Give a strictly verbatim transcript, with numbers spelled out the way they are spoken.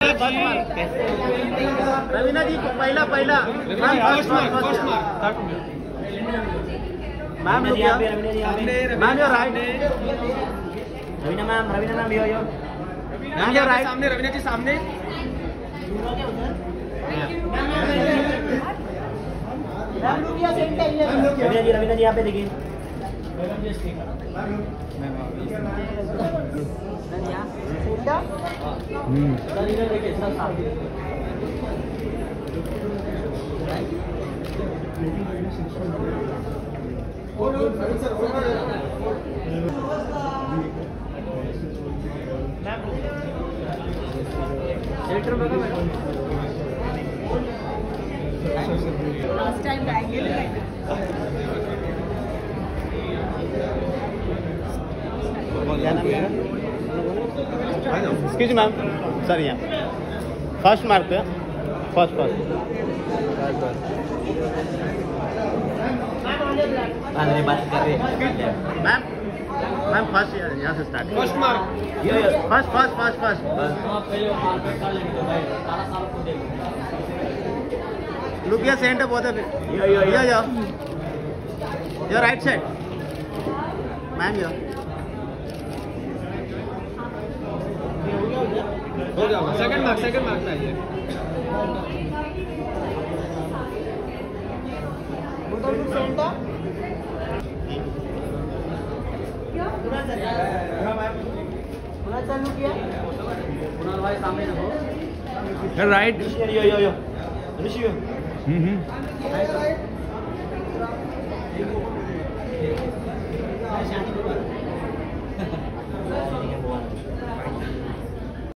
रवीना जी पहिला पहिला ma'am ma'am your right Raveena ma'am Raveena ma'am yo yo ma'am your right सामने रवीना जी सामने रवीना जी रवीना जी यहाँ पे देखिए Last time triangle है। एक्सक्यूज मैम सर यहाँ फर्स्ट मार्क पे first first ma'am ma'am first यहाँ से start first mark first first first first look या सेंटर बहुत है या या योर राइट साइड मैम या हो जाएगा सेकंड मार्क सेकंड मार्क में आइए पूरा चालू किया पूरा भाई सामने देखो राइट यो यो यो ऋषि यो हम्म हम्म